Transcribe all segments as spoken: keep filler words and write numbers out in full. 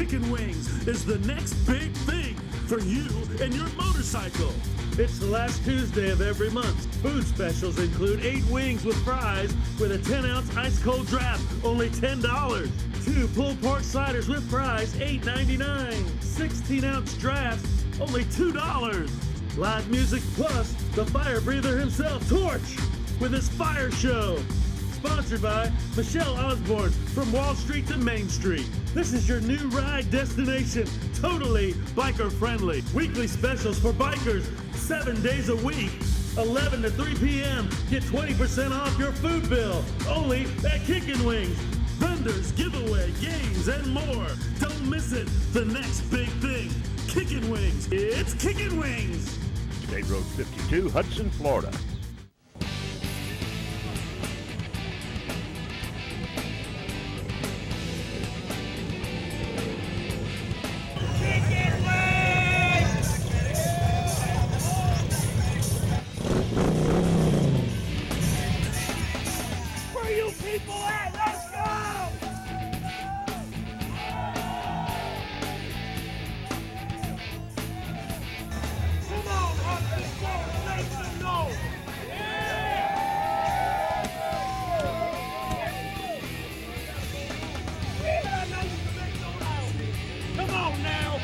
Kickin Wingz is the next big thing for you and your motorcycle. It's the last Tuesday of every month. Food specials include eight wings with fries with a ten ounce ice cold draft, only ten dollars. Two pulled pork sliders with fries, eight ninety-nine. sixteen ounce drafts, only two dollars. Live music plus the fire breather himself, Torch, with his fire show. Sponsored by Michelle Osborne, from Wall Street to Main Street. This is your new ride destination, totally biker friendly. Weekly specials for bikers, seven days a week, eleven to three p m Get twenty percent off your food bill, only at Kickin Wingz. Vendors, giveaway, games, and more. Don't miss it, the next big thing. Kickin Wingz, it's Kickin Wingz. State Road fifty-two, Hudson, Florida. Where you people at? Let's go! Come on, Hudson, go, make them know! Come on now!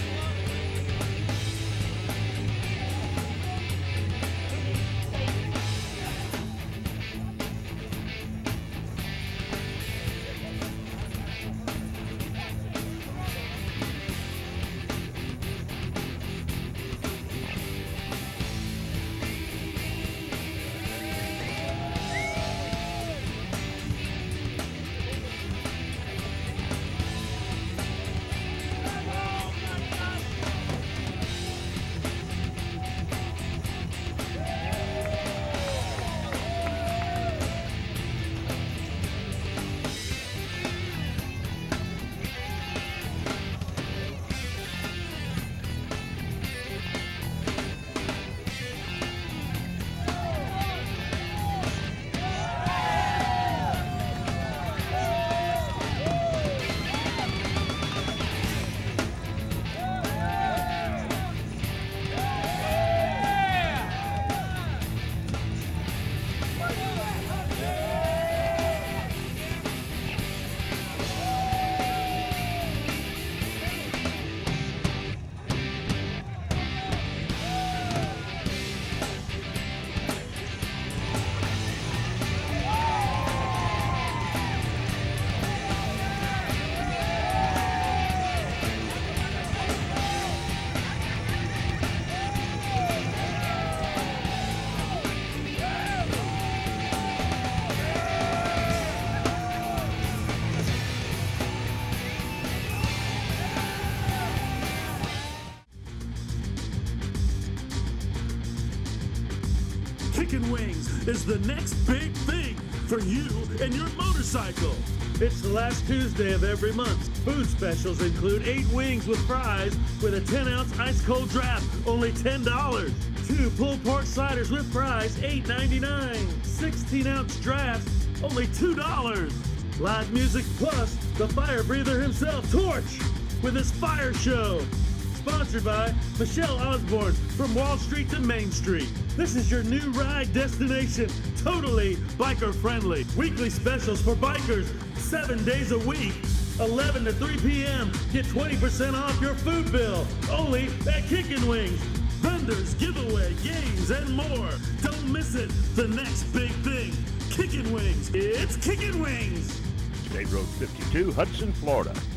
Kickin Wingz is the next big thing for you and your motorcycle. It's the last Tuesday of every month. Food specials include eight wings with fries with a ten ounce ice cold draft, only ten dollars. Two pulled pork sliders with fries, eight ninety-nine. sixteen ounce drafts, only two dollars. Live music plus the fire breather himself, Torch, with his fire show. Sponsored by Michelle Osborne, from Wall Street to Main Street. This is your new ride destination, totally biker friendly. Weekly specials for bikers, seven days a week, eleven to three p m Get twenty percent off your food bill, only at Kickin Wingz. Vendors, giveaway, games, and more. Don't miss it, the next big thing. Kickin Wingz, it's Kickin Wingz. State Road fifty-two, Hudson, Florida.